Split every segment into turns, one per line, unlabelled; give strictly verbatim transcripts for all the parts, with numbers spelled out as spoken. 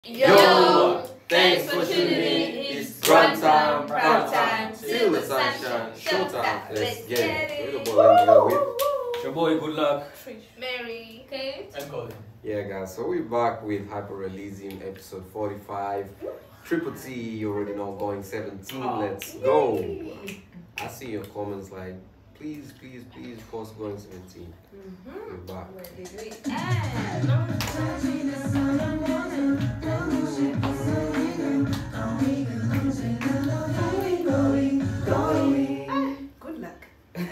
Yo! Thanks for tuning in. It's run time, proud time, feel the sunshine, showtime. Let's get it.
It's your boy, good luck.
Mary, Kate,
and Colin.
Yeah, guys, so we're back with Hyperrealism episode forty-five. Triple T, you already know, going seventeen. Oh, let's go. Yay. I see your comments like, please, please, please, post going seventeen. Mm-hmm. We're back.
Where did we end? Good luck.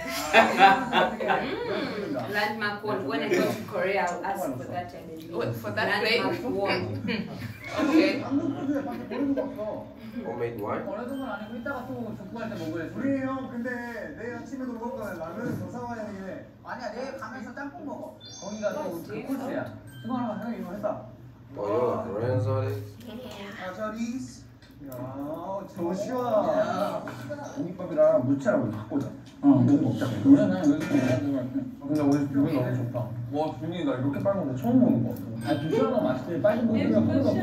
mm. Landmark one. When I go to Korea, I'll ask for that energy. What, for that
Landmark
one? Okay.
Homemade wine?
어려서는 아니고 이따가 또 족구할 때 먹어야지. 우리 형 근데 내일 아침에도 먹을 거야. 라면 더 사와야 해. 아니야 내일 가면서 짬뽕 먹어. 거기가 또 그 코스야. 승환아 형이 이거 했다.
Oh, you're like Koreans on this?
아 저리스. 야 조슈아. 공깃밥이랑 무채랑 갖고 오자. 어 그거 먹자. 그러네 여기 근데 오늘 뷰가 너무 좋다. 와 뷰이 나 이렇게 빨간 거 처음 보는 거 같아. 아 뷰가 맛있대. 빨간 거 그냥 큰 거.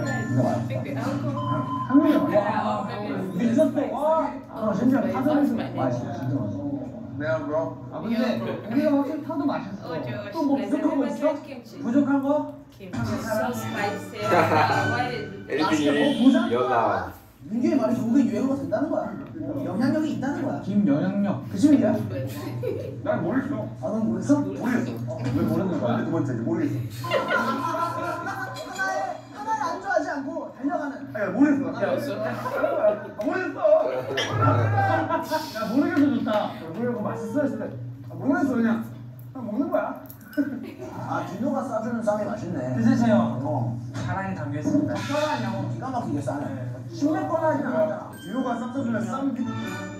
한 명이 와 미쳤어. 와 심지어 타도 맛있어 진짜 맛있어. 내가 bro. 아 근데 우리가 확실히 타도 맛있어. 또 뭐 부족한 거 있어? 부족한 거?
So spicy. Why did
Anything you your love.
민규의 말이 좋은 게 유행어가 된다는 거야. 영향력이 있다는 거야.
김영향력.
그 심이야?
난 모르겠어.
아, 넌 모르겠어?
모르겠어. 어, 왜 모르는 거야? 두 번째지 모르겠어.
하나에 하나에 안주하지 않고 달려가는.
아야 모르겠어. 야 아, 모르겠어. 야 모르겠어 좋다. 모르겠고 맛있어 했을 때 아, 모르겠어 그냥 그냥 먹는 거야.
아, 준호가 싸주는 쌈이 맛있네.
드세요.
어.
사랑이 담겨 있습니다.
적절한 양은 기가 막히게 싸네. 십몇 번 하진 않았잖아.
준호가 쌈 싸주면 쌈 비.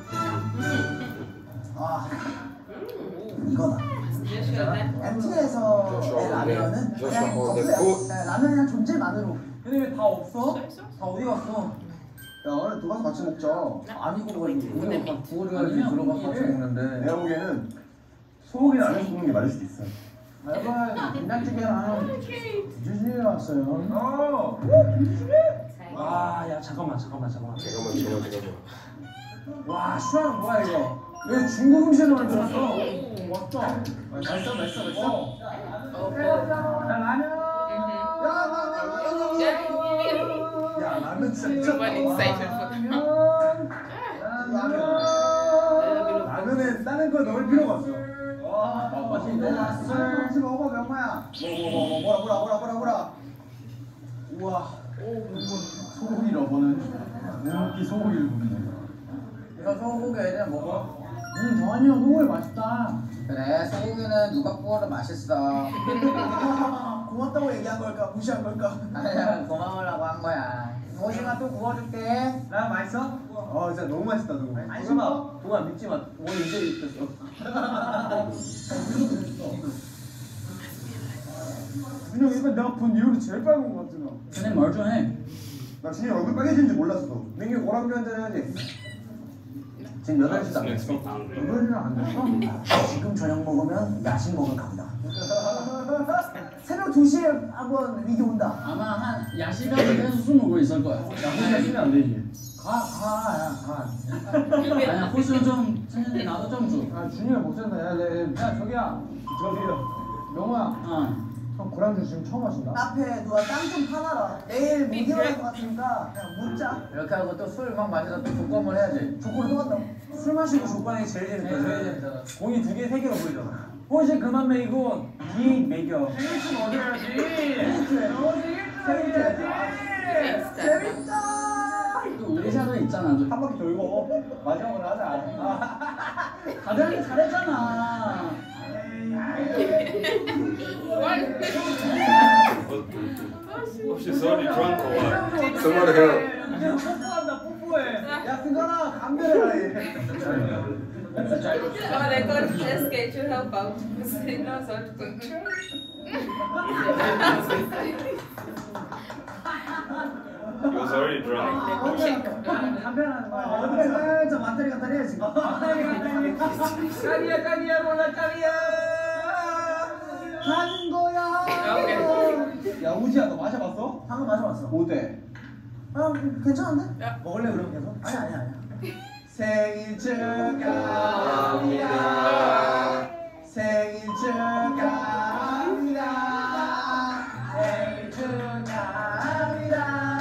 아, 이거다.
Joshua,
엠티에서의 라면은
Joshua,
그냥
hold the
덕후야.
food.
네, 라면은 그냥 존재만으로.
근데 왜 다 없어? 다 어디 갔어?
야, 오늘 들어가서 같이 먹자. 아니고 우리가 다 구워져야지 들어가서 같이 먹는데.
내가 보기에는 소고기는 안 해서 먹는 게 맞을 수도 있어.
여러분, 된장찌개랑 김치찌개 왔어요.
어.
와, 야 잠깐만, 잠깐만, 잠깐만.
잠깐만, 잠깐만, 잠깐만.
와, 수학 뭐야 이거? 왜 중국 음식을 만들었어? 왔다. 맛있어, 맛있어, 맛있어. 야, 라면. 야, 라면. 야, 라면 진짜. 라면. 라면에 다른 거 넣을 필요가 없어. 와, 맛있네. 같이 먹어, 명마야. 뭐, 뭐, 뭐, 뭐라, 뭐라, 뭐라, 뭐라, 뭐라. 우와. 소고기 러버는 묵기 소고기를 굽네.
이거 소고기 애들 먹어.
응, 정한이 형 소고기 맛있다.
그래, 소고기는 누가 구워도 맛있어. 고맙다고 얘기한 걸까? 무시한 걸까? 아니야, 고마우라고 한 거야. 소시가 또 구워줄게.
나 맛있어? 어, 진짜 너무 맛있다, 저거. 안심아, 동아 믿지 마. 오늘 이제 입혔어. 준영 이거 내가 본 이후로 제일 빨간 거 같아, 나.
쟤네 말 좀 해.
나 준이 얼굴 빨개진지 몰랐어. 민규 고랑주 한잔 해야지. 지금 여덟 시도 안 됐어. 여덟 시는 안 됐어?
지금 저녁 먹으면 야식 먹을 갑니다. 새벽 두 시에 한번 위기 온다.
아마 한 야식하고 계속 술 먹고 있을 거야.
야, 혼자 쉬면 안 되지.
가, 가, 야, 가.
아니야, 호수는 좀, 쟤네 나도 좀 줘.
아, 준이가 못 산다. 야, 야, 야, 저기야. 저기요. 명호야.
어.
형 고랑주 지금 처음 마신다.
카페에 누가 땀 좀 파놔라. 내일 못 일어날 것 같으니까 그냥 묻자.
이렇게 하고 또 술 막 마시다 또 족구 해야지.
족구를 또 간다고.
술 마시고 족방이 제일 재밌다. 제일 재밌잖아. 공이 두 개, 세 개로 보이잖아. 호시 그만 먹이고 기 먹여. 생일 좀 얻어야지. 생일
재밌다. 재밌다.
또 의사는 있잖아.
한 바퀴 돌고 마지막으로 하자.
가장이 잘했잖아.
Oh, she's already drunk or what?
Someone help.
이제 뽀뽀한다, 뽀뽀해. 야, 승관아, 감별해라.
Oh, they got S K to help out because he knows how to control.
He was already drunk.
감별하는 거야. 어떻게 살짝 맞다리 갔다 해야지. 맞다리 갔다 까리야, 까리야, 몰라, 까리야.
가는 거야.
Okay.
야 우지야 너 마셔봤어?
방금 마셔봤어.
어때?
아 괜찮은데?
야.
먹을래 그럼 계속?
아니 아니 아니.
생일 축하합니다. 생일 축하합니다. 생일 축하합니다.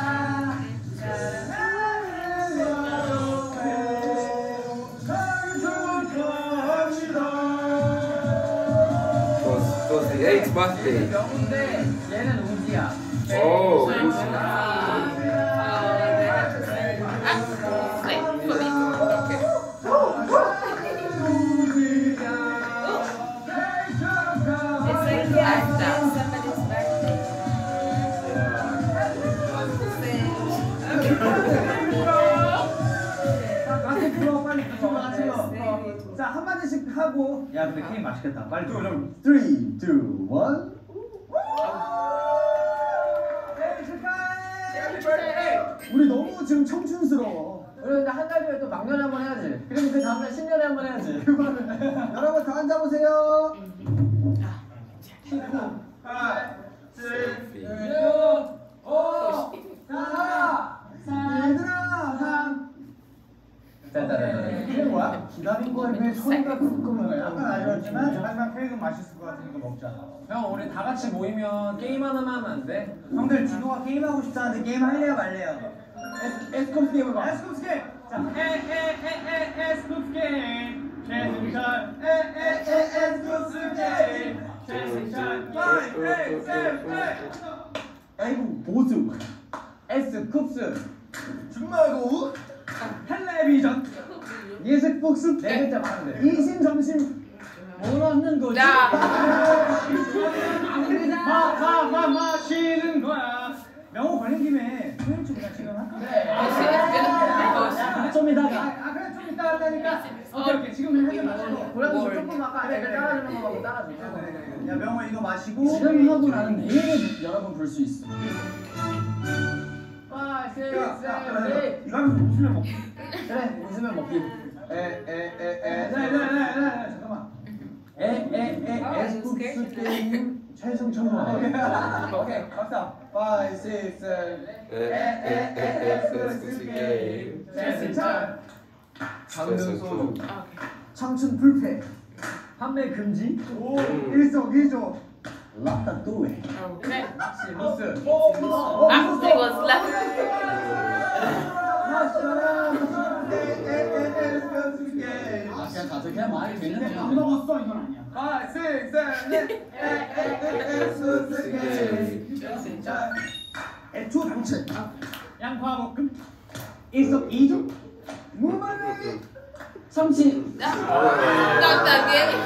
사랑하는 여러분 생일 축하합니다.
It was, it was the eighth birthday.
명인데 얘는 우지야.
Oh,
Wait, for me. Okay. It's like after somebody's birthday.
빨리 들어 빨리 들어 자 한마디씩 하고 야 근데 케이크 맛있겠다 빨리 들어 three, two, one 우리 너무 지금 청춘스러워
우리 근데 한 달 뒤에 또 막년에 한 번 해야지. 그리고 그 다음날 신년에 한 번 해야지.
여러분 다 앉아보세요
Selfie.
얘들아 삼 이게 뭐야? 기다린 거에 비해 소리가 큰 거면 약간 아쉬웠지만 마지막 케이크는 맛있을 것 같으니까 먹자
형 우리 다 같이 모이면 게임 하나만 하면 안 돼?
형들 진호가 게임하고 싶다는데 게임 할래요 말래요? 에스쿱스 게임 해봐 에스쿱스 게임 자 에에에에 에스쿱스 게임 최승철 에에에 에스쿱스 게임 최승철 파이 에이 쌤 아이고 보수 에스쿱스 중마고 텔레비전 예습복습
네 글자 많은데.
이심 점심
뭐 넣는 거지?
야.
마마마 마시는 거야 명호 걸린 김에 소연치 그냥 지금 할까?
그래.
좀 이따가 아 그래 좀 이따 한다니까 오케이 오케이 지금 하지 마시고
고양이
뭘.
조금 아까 애들 따라주는 거 갖고 따라줘.
야 명호 이거 마시고
지금 하고 나는 내일 여러분 볼 수 있어. 파, 육, 칠, 팔.
이거 하면서 웃으면 먹기
그래, 웃으면 먹기.
에에에에 잠깐만 에에에 에스쿱스 게임 최승철 오케이 갑시다 파이, 식스, 에에에에 최승철 장릉소주 청춘 불패 판매 금지 일석이조 라따뚜에
Okay.
로스
Ah, it was left.
그냥 가서 그냥 말이 되는
안
거야.
먹었어 이건 아니야 파이, 식스, 세븐 애초 당체 양파볶음 일석이조 무만하게
삼치.
Not again.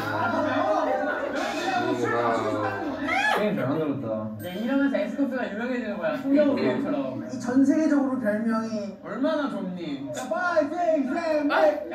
게임 잘 만들었다.
네, 이러면서 에스쿱스가 유명해지는 거야. 송경호 게임처럼.
이 전 세계적으로 별명이
얼마나 좋니?
자, 파이, 식스, 세븐,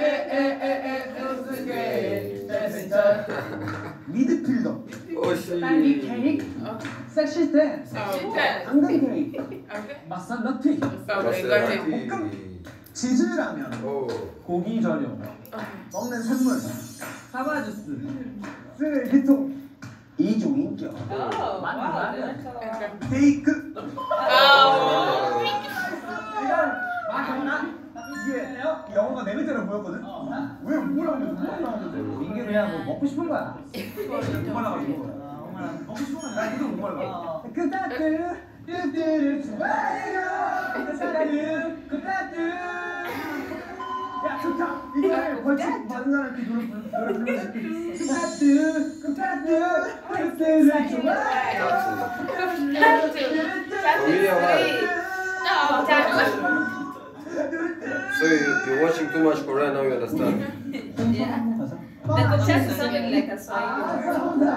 진짜.
미드필더
오시.
딸기 케이크 섹시 댄스
Okay.
당근 케이크
Okay.
마살라티
Okay, got it.
볶음.
치즈라면
오.
고기 절용.
먹는 샘물
사과 주스.
쓰레기통 이중인격
Oh,
맞는
wow.
거야?
Okay.
베이크
Oh.
이건 맞나? 이게 영어가 네 글자로 보였거든? 왜 뭐라고 했는데? 이게 그냥 뭐 먹고 싶은 거야 못 말라가지고 먹고 싶은 거야 나 이거 못 말라 그 따뜻 뜨뜨르 좋아요 그 사랑은 그 따뜻 야 좋다 이거를 벌칙 받은 사람 이렇게 노래 부르- 노래 불러줄게 그 따뜻 그 따뜻 뜨뜨르 좋아요
Have to. Chapter three. No, chapter.
So you, you're watching too much Korean now you understand?
Yeah. The chapter sounded like a Swahili.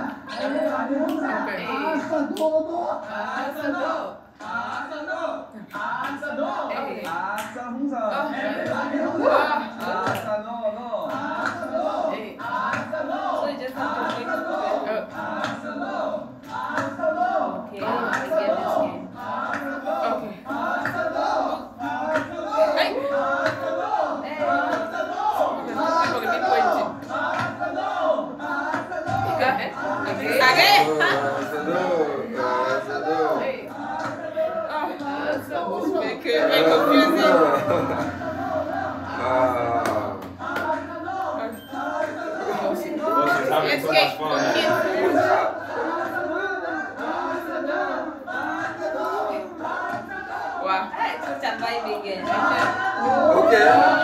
Hey.
아싸 홍사
Oh.
아싸 너너
Hey. So you just have to wait. Oh. Okay, I get this game. Okay. Hey. Hey. I'm gonna be pointing. Okay. Okay.
Oh, Asado, Asado.
Hey. Make it very confusing.
Ah.
Oh, she's having
Let's
too
get
much fun.
Wow. Such a vibe again.
Okay.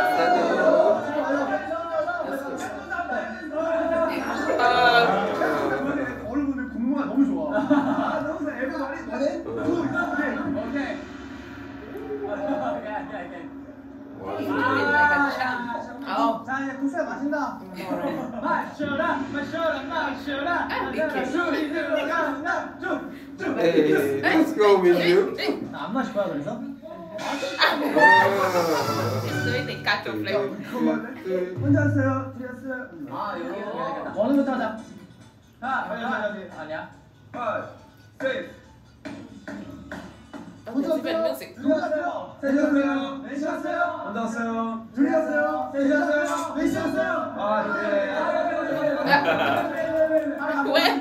Uh,
어른분들 군무가 너무 좋아. 아, 너무 좋아. 애들 많이 잘해. 오케이.
feeling like a champ. Oh.
자, 이제 국수에 마신다. 마셔라, 마셔라, 마셔라. 술이 들어간다. 쭉, 쭉.
Hey, let's go, Minju.
안 마실 거야, 그래서?
It's doing the cat of flavor.
혼자 왔어요? 둘이 왔어요?
아 여기 여기 여기.
번호부터 하자. 자,
여기 여기 아니야?
five, six.
Oh, there's even music.
둘이 왔어요? 셋이 왔어요? 넷이 왔어요? 혼자 왔어요? 둘이 왔어요? 셋이 왔어요? 넷이 왔어요? 아, 네.
When?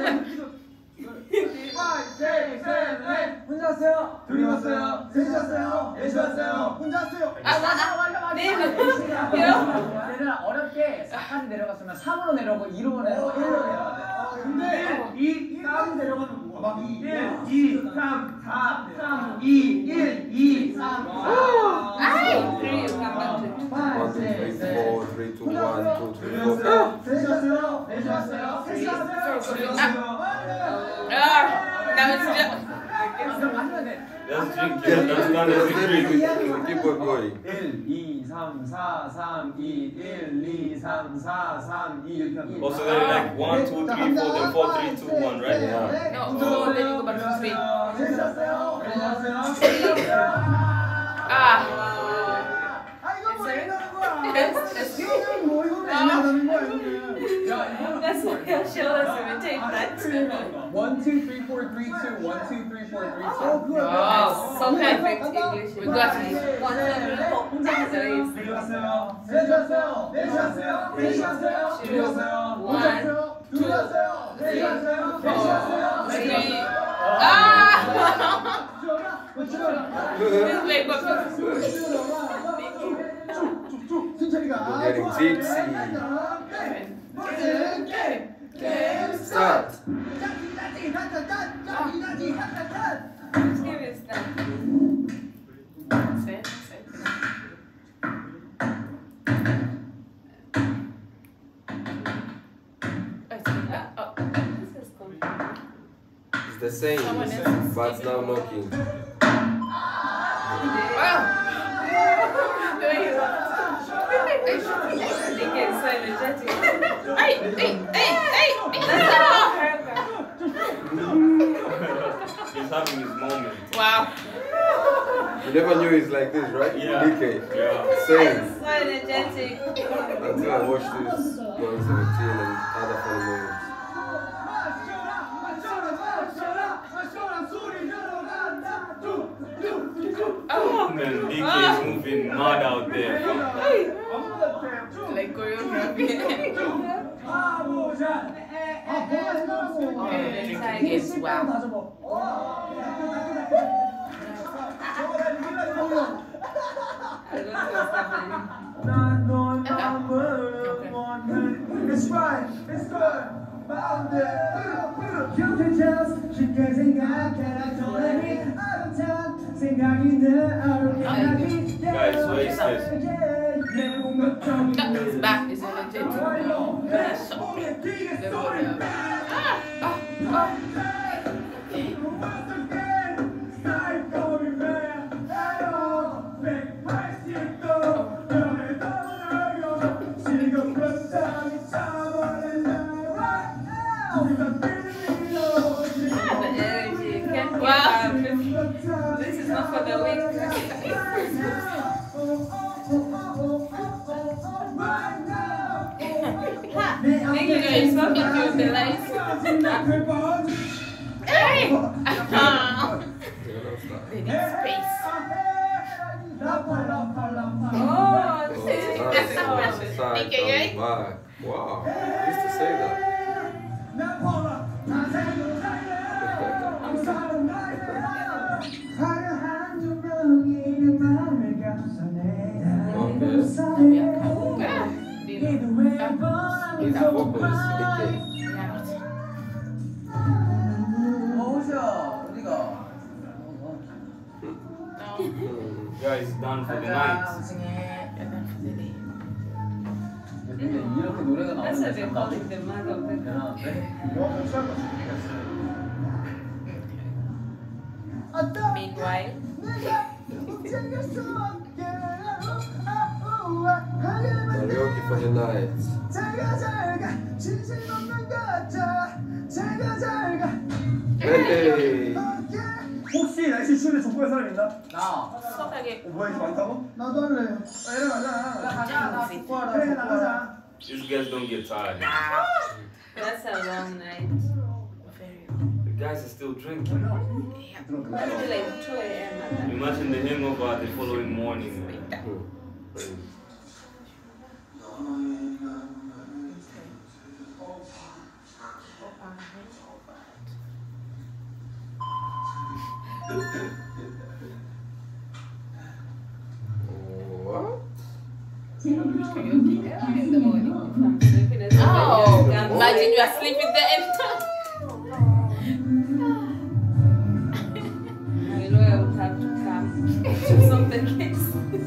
five, six, seven, eight. 혼자 왔어요? 둘이 왔어요? 셋이 왔어요? 넷이 왔어요? 혼자 왔어요?
아, 아, 아, 네. You know?
얘들아 어렵게 사까지 내려갔으면 삼으로 내려오고 이로 내려오고 일로 내려가야 돼.
근데 이, 삼 내려가면 뭐야? 막 일, 이, 삼, 사, 삼, 이, 일, 이, 삼, 사.
Ay! Three, you come back to
One, two, three, four, three, two, one, two, three, four.
셋이 왔어요? 넷이 왔어요? 셋이 왔어요? 셋이 왔어요?
Ah, now it's just.
그럼 마시면 돼.
Let's drink it. Let's not let's drink it.
Keep on going.
일, 이, 삼, 사, 삼, 이, 일, 이, 삼, 사, 삼, 이 이렇게 하면
Also, then like one, two, three, four, then four, three, two, one, right?
Yeah.
No, oh, then you go back to three.
셋이 왔어요? 넷이 왔어요?
Ah.
아 이거 뭐
Sorry?
이러는 거야?
Yes, yes.
이거는 뭐 이거는 애매하다는 거야 이거는.
That's why I'll show us imitate that.
One two three four three two. One two three four three
어
two.
그거야.
Wow, so perfect English. We got it. One, two, three, four.
넷이 왔어요? 넷이 왔어요? 넷이 왔어요? 넷이 왔어요? 둘이 왔어요? 혼자 왔어요? 둘이 왔어요? 넷이 왔어요? 넷이 왔어요?
Three. Ah! This is very confusing.
순철이가
You're getting tipsy. Start.
Serious now. Say it, say it. Oh, it's like that. Oh, this is confusing.
It's the same,
Someone else is
but it's now knocking.
Wow! They get so energetic. Hey, hey, hey, hey!
He's having his moment.
Wow!
You never knew he's like this, right?
Yeah.
D K.
Yeah.
Same.
So energetic.
Until I watched this going seventeen and other funny moments.
Oh man, D K is moving mad out there.
Like choreography. It's wow. I don't know what's happening.
It's right, it's good. You can just 쉽게 생각해라 전화니 아름다운 생각이 늘 어렵게
Guys, what is this?
His back is energetic. That's so Wow, this is not for the weak. English is not into the lights. Hey! They need space. Oh, this is
Start,
this is
start,
precious.
start,
D K,
come back. Wow. I used to say that.
사랑한 두 명이
Guys, done for the
가자,
night.
우승해.
You're done for the day.
근데 이렇게 노래가
That's
나오는
what they call it, the mother of the girl. Meanwhile,
Karaoke for the night. Hey.
혹시 날씨 추운데 족구할 사람 있나?
나.
속하게
어, 뭐야 이렇게 많다고? 나도 할래. 아, 이리 가자.
가자, 나 축구하러
그래 나가자.
These guys don't get tired.
that's a long night. Very
The guys are still drinking.
long. Maybe like two a m at that.
Imagine the hangover the following morning.
What?
Karaoke in the morning. If I'm sleeping as well,
Oh,
I just
imagine you are sleeping there and
I know I would have to come to something case.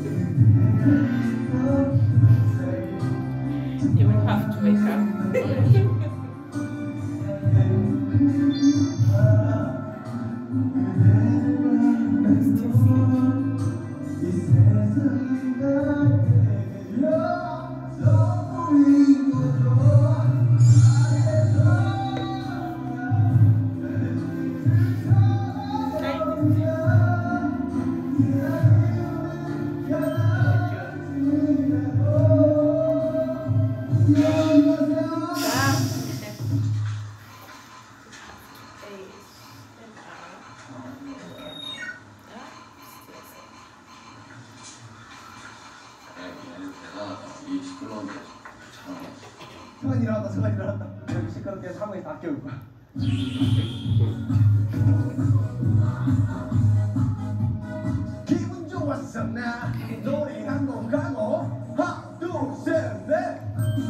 you will have to wake up.
승환이 일어났다. 승환이 일어났다. 이렇게 시끄럽게 사무실 다 깨울 거야. 기분 좋았어 나 노래 한 곡 가고 하나 둘셋넷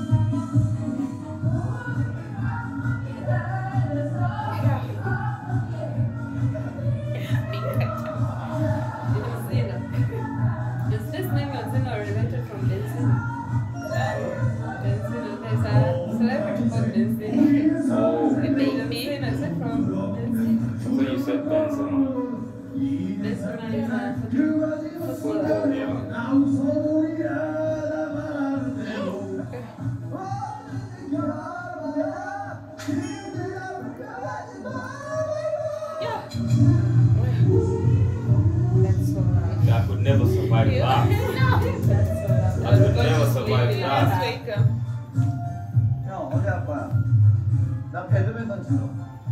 Is this name Benzino originated from Benzino? Benzino, there's a celebrity called Benzino.
Oh,
The Benzino, is it from Benzino?
so you said Benzema.
Benzino is a footballer.
Yeah.
That's so loud.
I could never survive that.
That's so loud.
I could never survive
Let's
that.
wake up.
형 어디 할 거야? 나 배드민턴 치러.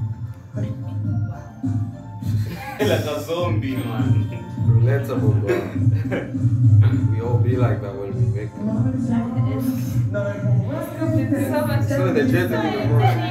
Like a zombie, man.
Relatable, bro. We all be like that when we wake up.
It's so much
So energetic in the morning.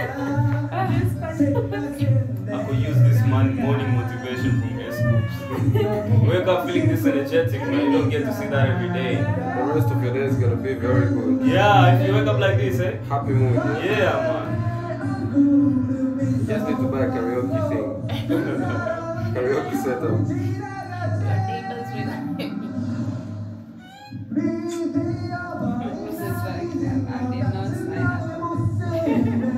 I could use this man morning motivation from S Scoops. Wake up feeling this energetic, man. You don't get to see that every day.
The rest of your day is gonna be very good.
Yeah, if you wake up like this, eh?
Happy mood. Yeah.
Yeah, man.
You just need to buy a karaoke thing. Karaoke setup.
Your neighbors will.
This is like, I did not sign up.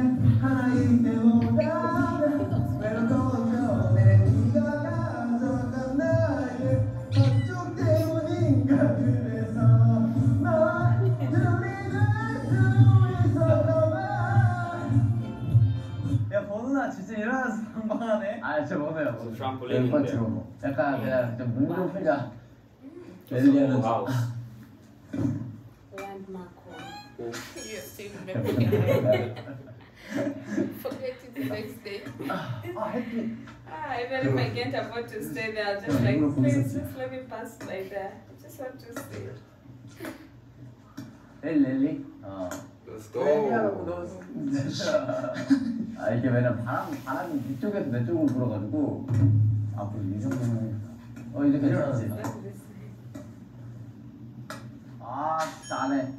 야 번우나 진짜 일어나서 방방하네. 아 진짜 번우야.
There's a trampoline in there.
약간 그냥 좀 몸좀 풀자.
It's a whole house.
Landmark home.
You're still remembering. Forget it the next day.
아 햇빛.
Ah, even if I can't afford to stay there, I'll just like, please, just let me pass by there. I just want to stay.
렐리? 어.
Let's
렐리하라고
go.
너. 아 이게 왜냐면 바람 바람이 이쪽에서 내 쪽으로 불어가지고 앞으로 이 정도는 어 이제 괜찮지?
What is this?
아 진짜 안 해.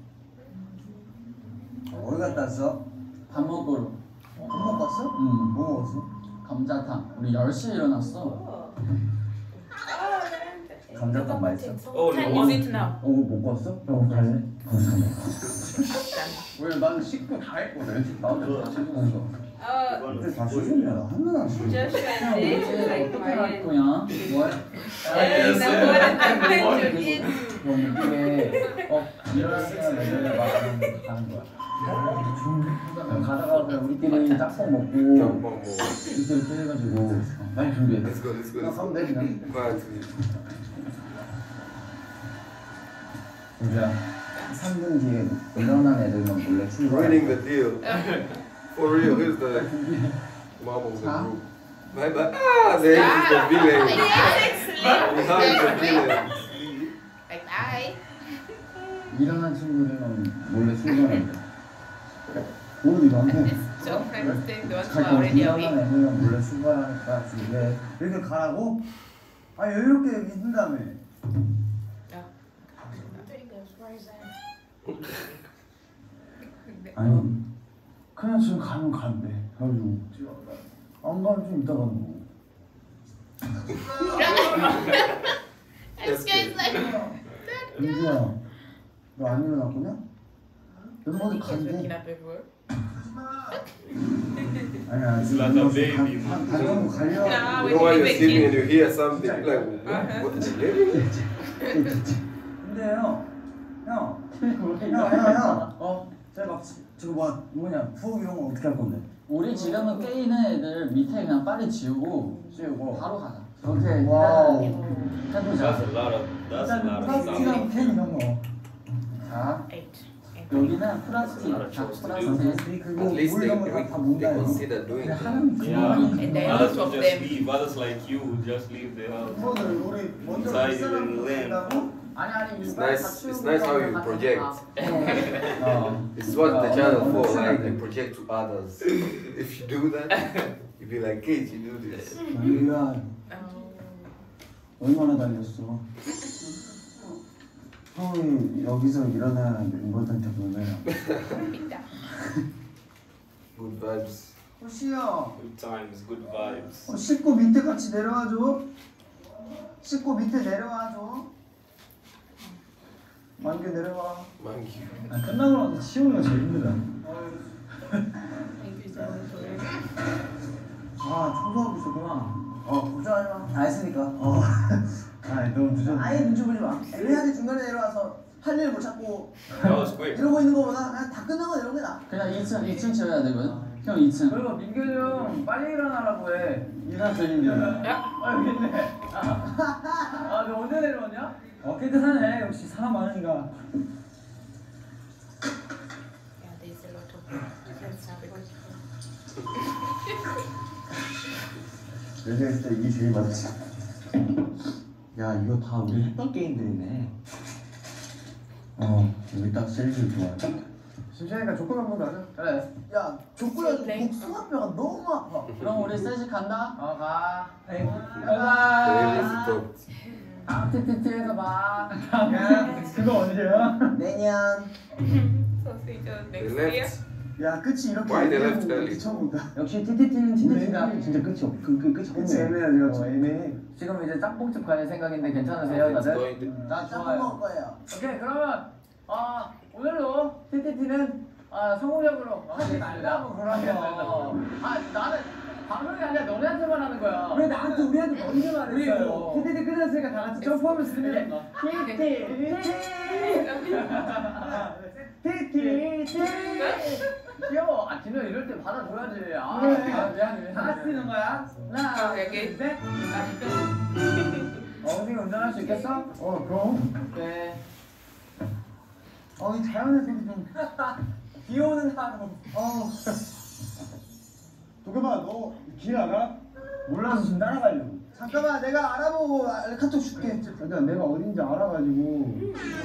어디 갔다 왔어?
밥 먹으러.
밥 먹고 왔어?
응.
뭐 먹었어?
감자탕. 우리 열 시에 일어났어.
Oh.
감자탕 맛있어?
Oh,
Time
no.
is it now?
어, 먹고 왔어? 어, 갈래? 감사합니다.
Done.
왜 나는 식구 다 했거든. 나도 다 해주는 거.
Uh,
근데 다 수준이야. 하나는 수준.
Joshua and Dave is like
어떻게 할
Marian.
거냐? 뭘?
Hey, now what I'm going to eat.
그런 느낌에 어 일어나면 내년에 막 가는 거야. 가다가 그냥 우리끼리 짝꿍 먹고
뭐, 뭐.
이렇게 이렇게 해가지고 많이 준비해.
Let's go, let's go.
나
Let's go.
가면 돼 그냥.
But
우리야 삼 분 뒤에 일어난 애들만 몰래 출발.
winning the deal. For real, here's the mom of the
Huh?
group. Bye bye. Ah, there is the villain. Behind the villain.
Like, bye.
일어난 친구들만 몰래 출발한다.
어디 가면 돼?
So friends take the ones who
갈
are
거면
already
일어난
awake.
애들만 몰래 출발하니까 준비해.
이렇게 가라고? 아 여유롭게 믿는다며. 아니 그냥 지금 가면 간대. 가지고 안 가면 좀 이따 가는 거고.
This guy's like,
은주야, 너 안 일어났구나? 너 어디
he's waking
간대?
up everywhere.
아니야
It's like a baby, man.
가려고 가려.
Nah,
You
when
know why
he
you're
was a
sleeping and
kid.
you hear something you're like, what? What is it?
근데요, 형, 형, 형, 형, 어, 제가 막 지- 지금 뭐 뭐냐 부엌 이런 거 어떻게 할 건데?
우리 지금은 깨이는 애들 밑에 그냥 빨리 지우고
지우고.
바로 가자. 오케이.
와우.
해보자.
That's a lot of. That's a lot of
플라스틱이랑
stuff.
캔 이런 거.
자,
Eight. Eight.
여기는 플라스틱, 다
chores to
플라스틱.
그리고
At least
물
they,
이런
they,
거다
they
문다 이거.
consider doing
그냥
it.
하는
Yeah.
And then
Others
lots of
will
them.
just leave. Others like you will just leave the house.
부엌을 우리 먼저
Inside
그 사람
the land.
된다고?
아니 아니
It's
이빨
nice-
다
it's
치우고
nice how you
같이
project.
가.
어.
This is what the channel for,
Yeah.
like you project to others. If you do that, you be like, Kate, you do this.
우리가
Oh.
얼마나 달렸어? 형이 여기서 일어나야 멤버들한테 보면
Good vibes.
호시 형,
Good times, good vibes.
어, 씻고 밑에 같이 내려와줘. 씻고 밑에 내려와줘. 만개 내려와.
Monkey.
아, 끝나고 나서 치우는 거 제일 힘들다.
Thank you so much.
아, 청소하고 있었구나. 어, 걱정하지 마. 다 했으니까. 어. 아, 너무 늦었네. 아예 눈치 보지 마. 애매하게 중간에 내려와서 할 일 못 찾고
That was quick.
이러고 있는 거보다 그냥 다 끝나고 이런 게 나아.
그냥 이 층, 이 층 치워야 되거든. 형 이 층.
그리고 민규 형 빨리 일어나라고 해. 일어나 들리니. 아 여기 있네. 아, 너 언제 내려왔냐? 어, 깨끗하네. 역시 사람 많으니까.
Yeah, there's a lot of friends now.
여자 있을 때 이게 제일 많지. 야, 이거 다 우리 했던 게임들이네. 어, 여기 딱 셀프 좋아. 심심하니까 족구 한번 가자.
그래.
야, 족구야 복숭아뼈가 너무 아파.
그럼 우리 셋이 간다. 어 가.
They
바이바이.
really talk.
다음 티티티에서 봐.
야, 그거 언제야? 내년.
So see you
They
next year.
left.
야, 끝이 이렇게
Why they left
애매하고
early?
처음 본다.
역시 티티티는 티티티가 진짜 끝이 없. 그, 그 끝이
그치,
없네.
애매해. 내가 애매해.
지금 이제 짬뽕집 갈 생각인데 괜찮으세요,
It's
다들?
going to-
나
짬뽕 먹을 거예요.
오케이 그러면 아 오늘도 티티티는 아 성공적으로 하겠습니다. 그럼요. 아 나는 방송이 아니라 너네한테만 하는 거야. 왜 나한테 우리한테 먼저 말했어요? 티티티 끝났으니까 다 같이 점프하면 쓰는 거. 티티티 티티티 귀여워. 아 진호 이럴 때 받아줘야지. 아, 아 미안해 미안해. 다 같이 쓰는 거야. 하나
Okay.
둘 셋. 어디 운전할 수 있겠어?
어, 그럼.
오케이.
어, 이 자연의 소리 좀.
비 오는 하루.
어. 도겸아, 너 길 알아? 몰라서 지금 따라가려고. 잠깐만, 내가 알아보고 알- 카톡 줄게. 일단 내가 어딘지 알아가지고.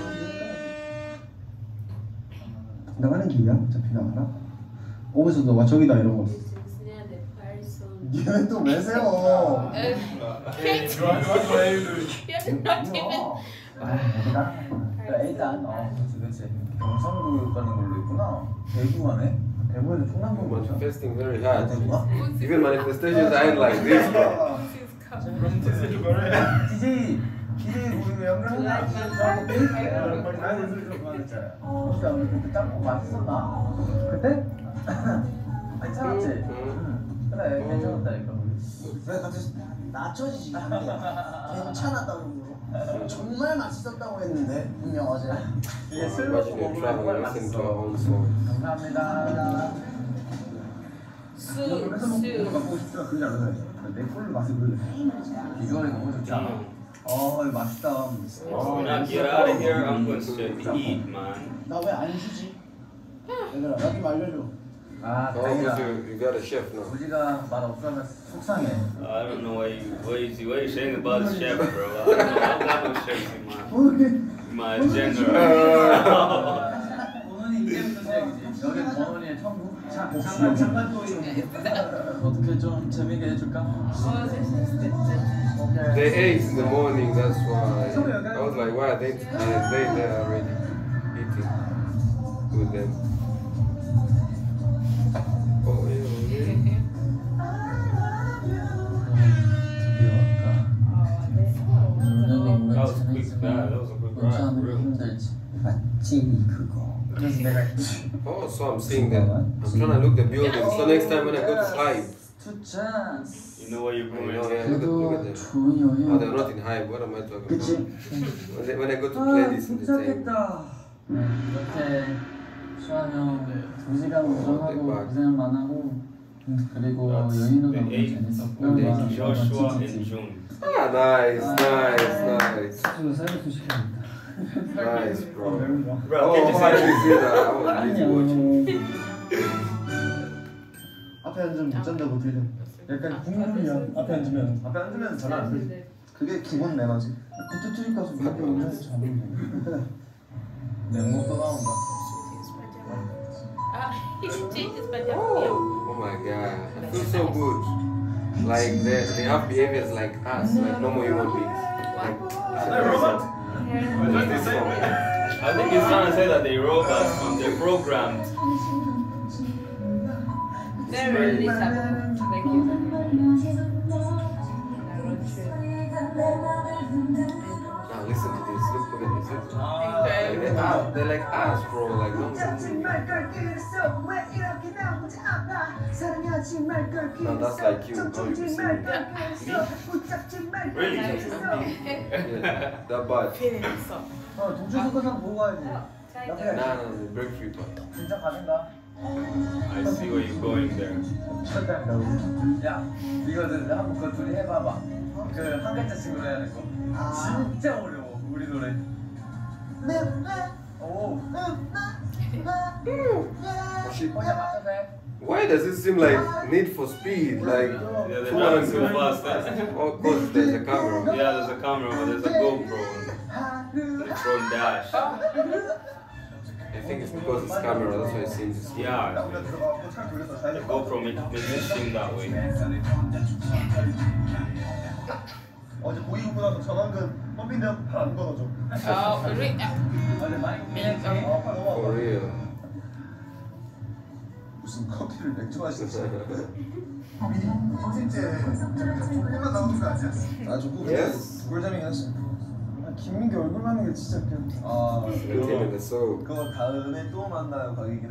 나가는 길이야? 어차피 나 알아. 오면서 너가 저기다 이러고.
This is near the Parison.
니네 또 왜 세워?
Uh, Kate,
What, what were you doing?
you're not even.
아, 내가 따라가.
일단 어.
그치, 그치. 경상도 가는 걸로 했구나. 대구가네? 대구에서 충남도
Manifesting very hard.
대구가?
Even manifestations aren't like this.
Who's coming?
From Korea.
디제이 기대 우리 연결한다. 나는 술좀 그만했잖아요. 혹시 오늘 그때 짬뽕 맛있었나? 그때? 괜찮았지? 응. 그래 괜찮았다니까. 왜 갑자기 낮춰지지? 괜찮았다고 정말 맛있었다고 했는데 분명 어제. 이게 술 먹고 먹으면 정말 맛있어. 감사합니다.
수,
그래서
수.
먹고 먹고 싶다 그러지 않아요? 내 꼴로 맛을 볼래. 비주얼이 너무 좋지 않아? 어 이거 맛있다.
When I get out of here, I'm going to eat, man.
나 왜 안 주지? 얘들아 나 좀 알려줘. 아
Oh, because you, you got a chef now.
우지가 맛 없으면 속상해.
I don't know why you, what you, what you saying about the chef, bro. I don't know. I'm not no chef in my, my agenda right
번원이 이제부터 시작이지. 여기 번원이의 천국. 잠깐 잠깐 또 어떻게 좀 재밌게 해줄까?
They ate in the morning, that's why. I was like, why are they, they, they they're already eating with them. Oh, yeah, yeah.
That was a quick bad. That was a quick ride, for real.
Oh, so I'm seeing that. I'm trying to look the building. So next time when I go to Hive,
You know where you're
you
going.
know, yeah, look at, look at them. Oh, they're not in Hive. What am I talking about? When, they, when I go to play this in the same.
이렇게 수환 형 두 시간 운전하고 고생 많하고 그리고 여인도 너무 재밌었고
Joshua and June.
Ah, nice, nice, nice.
쌀국수 시켰습니다.
Nice, bro.
Bro,
Oh,
can't you
how did
see
you see that? I was busy watching.
앞에 앉으면 못 잔다고 들려. 약간 국물이야. 앞에 앉으면 앞에 앉으면 잘 안 돼. 그게 기본 매너지. 그때 트립 가서 몇개 운전해 잡으면 냉목도 나온다.
Ah, he changes by the
Oh my god, I feel so good. Like they, they have behaviors like us, like normal human beings. Like,
Just the same way. I think he's trying to say that they robots, um, they're programmed.
They're really tough. Like you.
Now listen to this. Look, look at this. Listen. Like, they are, they're like us, bro. Like no. Now that's like you. How you be singing?
Really?
Yeah, that bad.
어 동주 석가상 보고 가야지.
Nah, nah, the breakthrough part.
진짜 가는가?
I see where you're going there.
야 이거는 한번 그거 둘이 해봐봐. 그 한 글자씩으로 해야 될 거. 진짜 어려워 우리 노래. 오.
Oh, shit.
혼자 맞춰서 해.
Why does it seem like Need for Speed? Like
Yeah, they're
full
driving
on
too fast.
Of course, there's a camera.
Yeah, there's a camera, but there's a GoPro. It's from Dash.
I think it's because it's camera. That's why it seems. to speed.
Yeah, the GoPro makes makes it seem that way.
어제 고이 오고 나서 전원근 펌핑되면 발안 끊어져.
Oh, really?
어제 많이
For real.
무슨 커피를 맥주 마시지? 성진째 조금만 나오는 거 아니야? 아 조금
Yes.
꿀잼이긴 했어. 김민기 얼굴 하는 게 진짜 웃겨. 아
Maintain the soul.
그거 다음에 또 만나요 거기긴 해.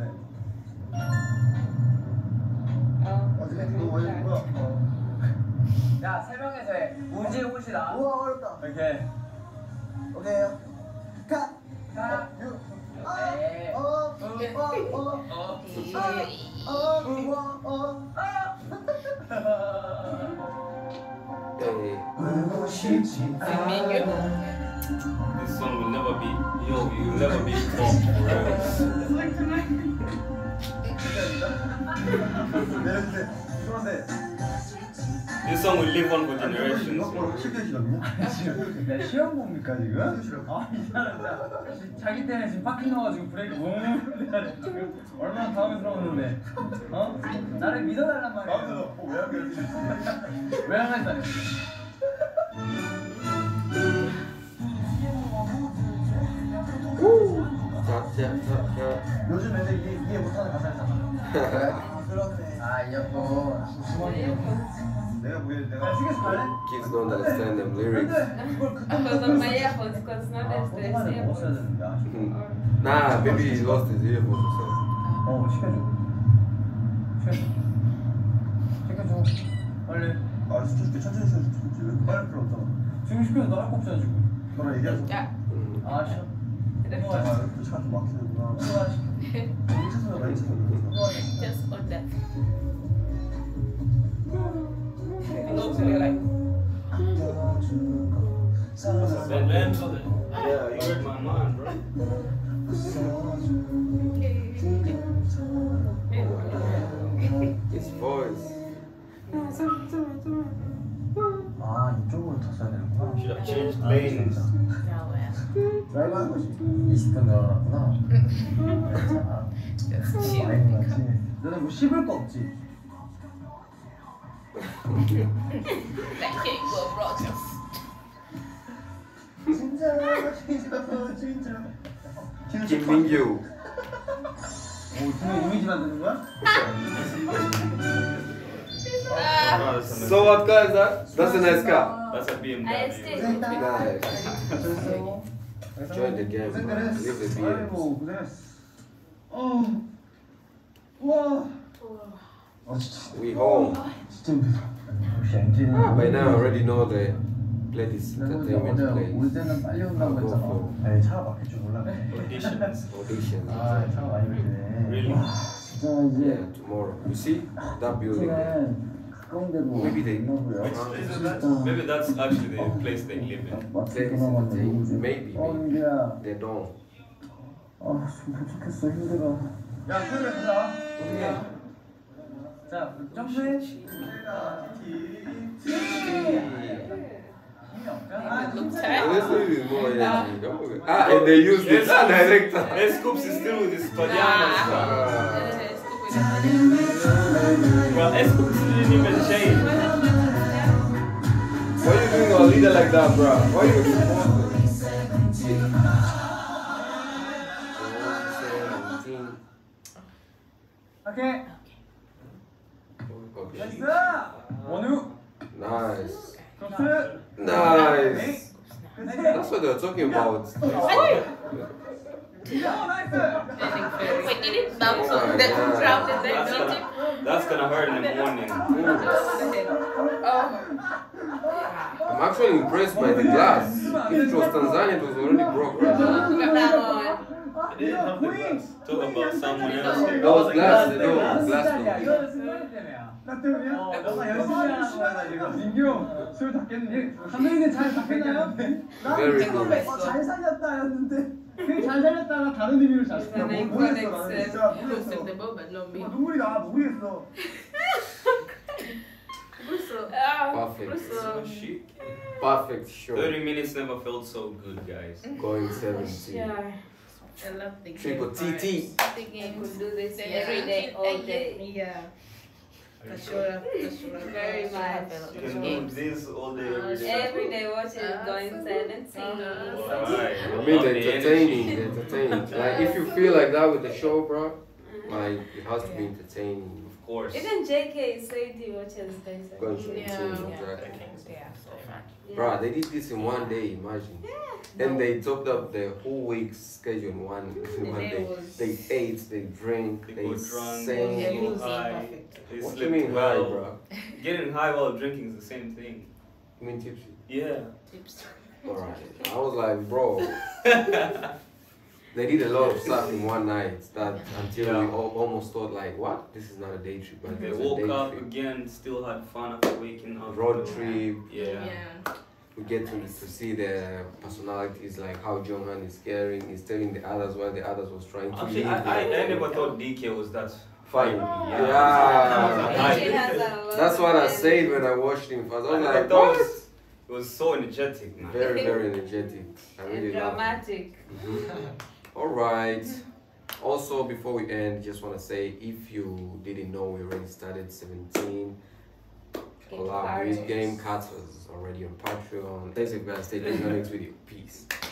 Oh.
어떻게 너 원래 뭐야?
야, 세 명에서 해. 우지 옷이다.
우와 어렵다.
오케이.
오케이요. 가.
가.
유.
에.
어. 어. 어.
어.
어. 우와. 어.
Hey.
This song will never be, yo, you will never be top for
내려주세요. 그런데
This song will live on for generations.
뭐라고 실격이거든요?
야, 시험 봅니까 지금?
아,
이 사람 진짜 자기 때문에 지금 파킹 넣어가지고 브레이크 웅 지금 얼마나 당황스러웠는데 어? 나를 믿어달란 말이야.
나도 왜 안 그러지?
왜 안 한다니?
Tap, tap, tap, tap.
요즘 애들 이해, 이해 못하는 가사잖아. 아 그렇네.
아 이었고
수만이 내 내가 보기엔 내가 휴게소 갈래?
Kids don't understand them lyrics.
Because of my earphones, because not as the
먹었어야
earphones.
되는데 아쉽다.
Nah, maybe he lost his earphones or something.
어 시켜줘. 시켜줘. 시켜줘. 빨리. 아 시켜줄게 천천히 시켜줄게. 왜 빨리 필요 없잖아. 지금 시켜줘 너 할 거 없잖아 지금. 너랑 얘기하자.
Yeah.
아 싫어. 아 차가 좀 막히는구나. 일 차선으로 가 일 차선으로.
Just on that. Hopefully, like.
Man, man, yeah, you read my mind, bro.
His voice.
아 이쪽으로 탔어야 되는구나.
Should have changed lanes.
드라이브 하는 거지. 이십 분 늘어났구나. 괜찮아. 많이 늘었지. 너는 뭐 씹을 거 없지?
That can't go wrong.
진짜 진짜 진짜.
Kim Min-gyu.
오, 지금 이미지 만드는 거야?
Oh, that's a
So what car is that? That's a nice car.
That's a B M
I
W.
still.
Nice. Join the game, bro. Leave the beer.
아이고 고생했어. 어. 우와. 아 진짜
We home.
진짜 힘들어. 역시 엔진은.
By now I already know the play this
내가
entertainment
어제 올
place.
때는 빨리 온다고 했잖아. 아니 차가 막힐 줄 몰랐네.
Auditions.
Audition.
아 차가 많이 막히네.
Really?
와 진짜 이제
Yeah, tomorrow. You see that building?
는 가까운 데로
Maybe they-
있나고요.
Which place is that? Maybe that's actually the place they live in.
마트 떠나갔네.
Maybe,
어
maybe.
민규야.
They don't.
아 지금 도착했어 힘들어. 야 그래 가자. 어떻게? 자 점프해.
Look
So
tired.
this movie is more energy. Go. Ah, and they use this director.
Hey, Scoops is still with his Italiano stuff.
Ah.
Well, hey, Scoops didn't even change.
Why you doing a leader like that, bro? Why you supporting?
오케이. 원우.
Nice.
점프.
Nice. That's what they're talking about.
Wait, did it bounce on the ground and then
That's
hit
gonna,
him?
that's gonna hurt in the morning.
Oh.
I'm actually impressed by the glass. If it was Tanzania, it was already broke. Right?
That one.
I didn't have the glass. Talk about someone else.
That was glass, the door, glass door.
나 때문이야? 어, 너가 열심히 하는 거야 지금. 민규 형, 술 닦겠니? 감독님은 잘 닦겠나요?
Very good.
어, 잘 살렸다였는데. 그게 잘 살렸다가 다른 의미로 잘
And
살렸다.
then
모르겠어
Codex
나는 진짜
said,
모르겠어.
"Looks the moment, not me."
어, 눈물이 나 모르겠어.
Bruce. Ah,
Perfect.
So
Bruce.
chic.
Perfect show.
thirty minutes never felt so good, guys.
Going seventeen.
Yeah. I love the
Triple
game
T T.
part. The game could do this every day, all day. Yeah. For sure, for sure. Very much.
You can do this all day, every day.
Every day watching it going seventeen.
Alright,
I mean, they're entertaining. They're entertaining. Like, if you feel like that with the show, bro, like, it has to be entertaining.
Of course.
Even J K said he watches this.
Going to
Yeah.
entertain,
Yeah.
exactly.
Yeah, so fun.
Bro, they did this in one day, imagine. Then they topped up the whole week's schedule in one, in one
day
day.
was-
They ate, they drank,
They
they
go drunk,
sang.
they go
was
high,
perfect.
they
What you
slept
mean high,
well.
bro?
Getting high while drinking is the same thing.
You mean tipsy?
Yeah.
Tips.
Alright. I was like, bro. They did a lot of stuff in one night that until we
Yeah.
all, almost thought like, what? This is not a day trip, but
They
it was
woke
a day
up
trip.
again, still had fun after waking up.
Road trip.
Yeah.
We get to, to see the personalities, like how Jonghan is caring, he's telling the others while the others was trying to
Actually,
leave.
I, I, I never thought D K was that
Fine.
Yeah.
Yeah.
He has a lot
That's
of
what I
energy.
said when I watched him first. I was
I
like,
thought
what?
it was, it was so energetic, man.
Very, very energetic. I
And
really love it.
dramatic.
All right. Also, before we end, just want to say if you didn't know, we already started seventeen collab with Game Cutters already on Patreon. Thanks, you guys. Stay tuned for the next video. Peace.